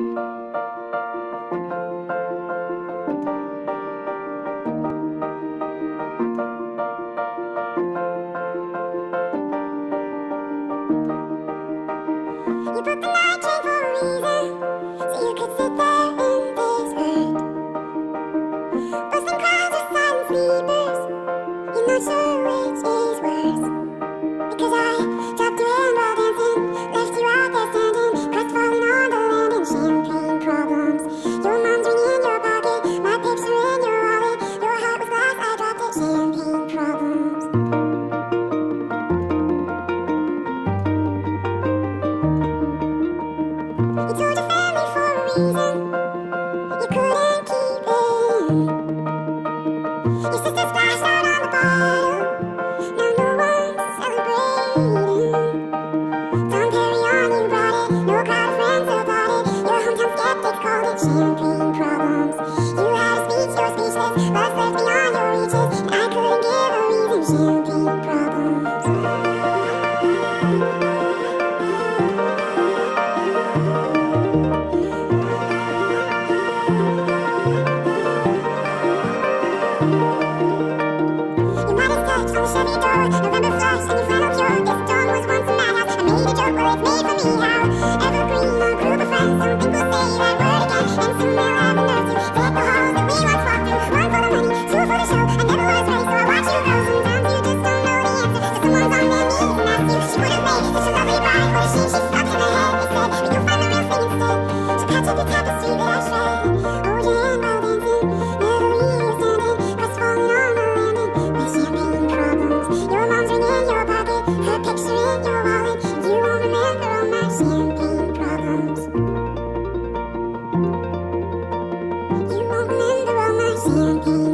You put the night train for a reason, so you could sit there in this hurt. Bursting crowds of silent sleepers, you're not sure which is worse. Because I dropped you in while dancing, left you out there standing, crestfallen on the landing. Champagne problems, your mom's ring in your pocket, my picture in your wallet, your heart was glass, I dropped it. Champagne problems. You told your family for a reason, you couldn't keep it in. Your sister splashed out on the bottle, now no one's celebrating. Don Perignon, you brought it, no crowd of friends applauded. Your hometown skeptics called it champagne problems. You had a speech, you're speechless, love's left beyond your reaches, and I couldn't give a reason. Champagne problems. Chevy door, November flush, and your flannel cure. This dawn was once a madhouse. I made a joke, well it's made for me. How evergreen, a group of friends. Some people say that word again, and soon they'll have the nerve to take the halls that we once walked through. One for the money, two for the show. I never was ready, so I watch you go. Sometimes you just don't know the answer, so someone's on their knees and asks you. She would have made such a lovely bride, but she's stuck in her head. They said, but you'll find the real thing instead. So patch up the tapestry that I shred. Hold your hand while dancing, never leave you standing, crestfallen on the landing. My champagne problems. Your mom's ring in your pocket, her picture in your wallet. You won't remember all my champagne problems. You won't remember all my champagne